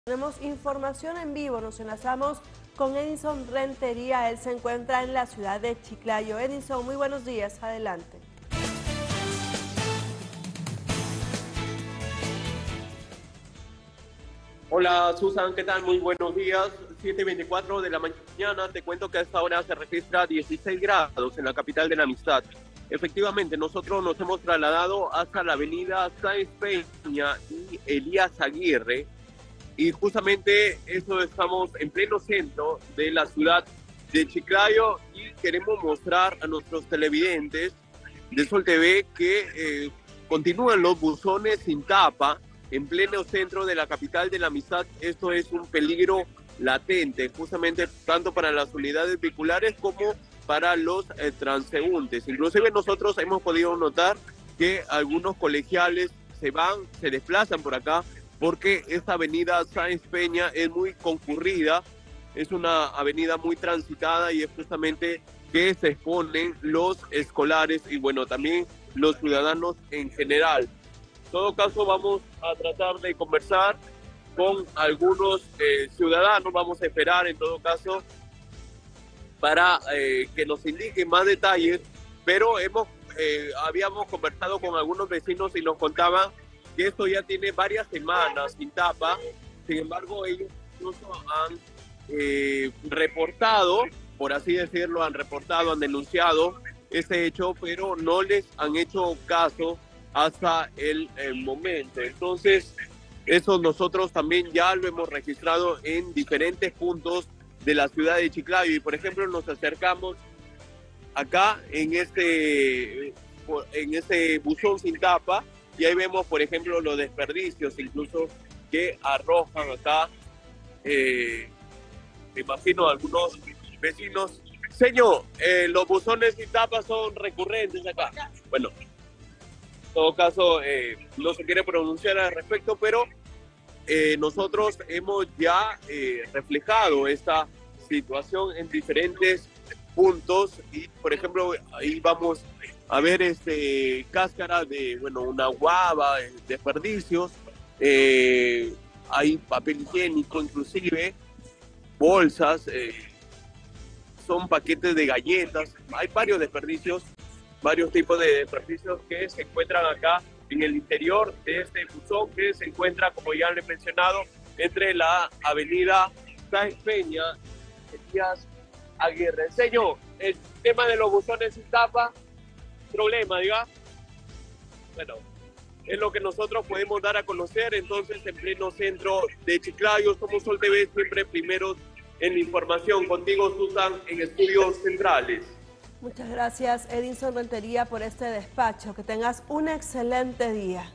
Tenemos información en vivo, nos enlazamos con Edison Rentería, él se encuentra en la ciudad de Chiclayo. Edison, muy buenos días, adelante. Hola Susan, ¿qué tal? Muy buenos días. 7:24 de la mañana. Te cuento que a esta hora se registra 16 grados en la capital de la Amistad. Efectivamente, nosotros nos hemos trasladado hasta la avenida Sáenz Peña y Elías Aguirre. Y justamente eso estamos en pleno centro de la ciudad de Chiclayo y queremos mostrar a nuestros televidentes de Sol TV que continúan los buzones sin tapa en pleno centro de la capital de la Amistad. Esto es un peligro latente, justamente tanto para las unidades vehiculares como para los transeúntes. Inclusive nosotros hemos podido notar que algunos colegiales se desplazan por acá porque esta avenida Sáenz Peña es muy concurrida, es una avenida muy transitada y es justamente que se exponen los escolares y bueno, también los ciudadanos en general. En todo caso, vamos a tratar de conversar con algunos ciudadanos, vamos a esperar en todo caso para que nos indiquen más detalles, pero habíamos conversado con algunos vecinos y nos contaban que esto ya tiene varias semanas sin tapa. Sin embargo, ellos incluso han reportado, por así decirlo, han denunciado ese hecho, pero no les han hecho caso hasta el momento. Entonces, eso nosotros también ya lo hemos registrado en diferentes puntos de la ciudad de Chiclayo. Y, por ejemplo, nos acercamos acá en este buzón sin tapa y ahí vemos, por ejemplo, los desperdicios incluso que arrojan acá. Me imagino algunos vecinos. Señor, los buzones sin tapa son recurrentes acá. Bueno, en todo caso, no se quiere pronunciar al respecto, pero nosotros hemos ya reflejado esta situación en diferentes puntos y, por ejemplo, ahí vamos a ver cáscara de, bueno, una guava, desperdicios, hay papel higiénico inclusive, bolsas, son paquetes de galletas, hay varios desperdicios, varios tipos de desperdicios que se encuentran acá en el interior de este buzón que se encuentra, como ya le he mencionado, entre la avenida Sáenz Peña y Elías Aguirre. Señor, el tema de los buzones sin tapa, problema, diga. Bueno, es lo que nosotros podemos dar a conocer, entonces, en pleno centro de Chiclayo. Somos Sol TV, siempre primeros en la información. Contigo, Susan, en Estudios Centrales. Muchas gracias, Edison Rentería, por este despacho. Que tengas un excelente día.